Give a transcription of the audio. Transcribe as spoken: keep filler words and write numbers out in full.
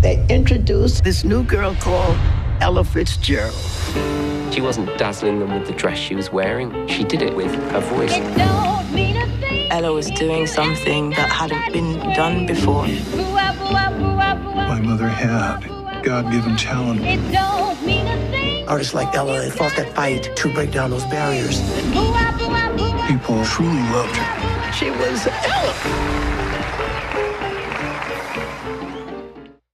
they introduced this new girl called Ella Fitzgerald. She wasn't dazzling them with the dress she was wearing. She did it with her voice. Ella was doing something that hadn't been done before. My mother had God-given talent. Artists like Ella had fought that fight to break down those barriers. People truly loved her. She was Ella.